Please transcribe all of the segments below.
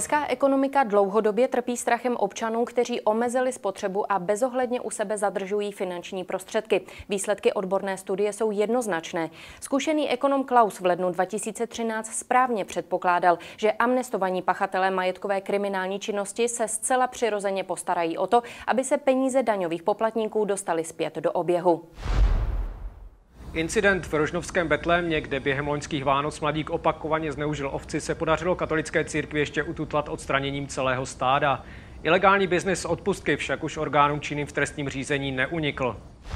Česká ekonomika dlouhodobě trpí strachem občanů, kteří omezili spotřebu a bezohledně u sebe zadržují finanční prostředky. Výsledky odborné studie jsou jednoznačné. Zkušený ekonom Klaus v lednu 2013 správně předpokládal, že amnestovaní pachatelé majetkové kriminální činnosti se zcela přirozeně postarají o to, aby se peníze daňových poplatníků dostaly zpět do oběhu. Incident v rožnovském Betlémě, kde během loňských Vánoc mladík opakovaně zneužil ovci, se podařilo katolické církvi ještě ututlat odstraněním celého stáda. Ilegální biznis s odpustky však už orgánům činným v trestním řízení neunikl.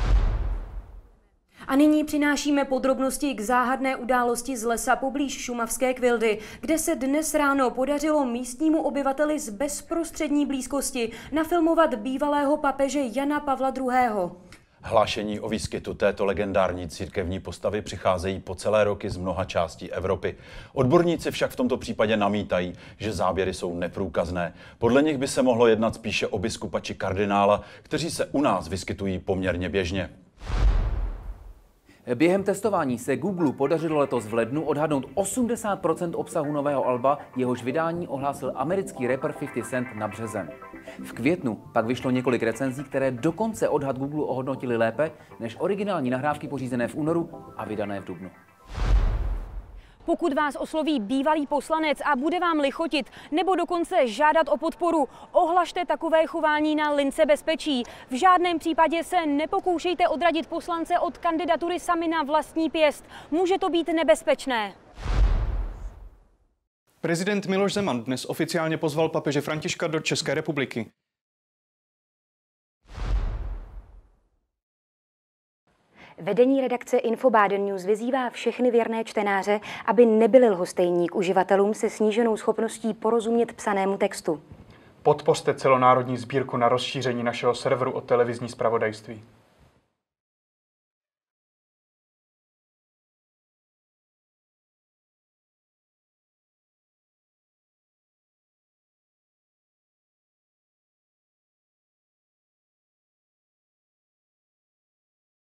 A nyní přinášíme podrobnosti k záhadné události z lesa poblíž šumavské Kvildy, kde se dnes ráno podařilo místnímu obyvateli z bezprostřední blízkosti nafilmovat bývalého papeže Jana Pavla II. Hlášení o výskytu této legendární církevní postavy přicházejí po celé roky z mnoha částí Evropy. Odborníci však v tomto případě namítají, že záběry jsou neprůkazné. Podle nich by se mohlo jednat spíše o biskupa či kardinála, kteří se u nás vyskytují poměrně běžně. Během testování se Google podařilo letos v lednu odhadnout 80% obsahu nového alba, jehož vydání ohlásil americký rapper 50 Cent na březen. V květnu pak vyšlo několik recenzí, které dokonce odhad Google ohodnotili lépe než originální nahrávky pořízené v únoru a vydané v dubnu. Pokud vás osloví bývalý poslanec a bude vám lichotit nebo dokonce žádat o podporu, ohlašte takové chování na lince bezpečí. V žádném případě se nepokoušejte odradit poslance od kandidatury sami na vlastní pěst. Může to být nebezpečné. Prezident Miloš Zeman dnes oficiálně pozval papeže Františka do České republiky. Vedení redakce Infobaden News vyzývá všechny věrné čtenáře, aby nebyli lhostejní k uživatelům se sníženou schopností porozumět psanému textu. Podpořte celonárodní sbírku na rozšíření našeho serveru o televizní zpravodajství.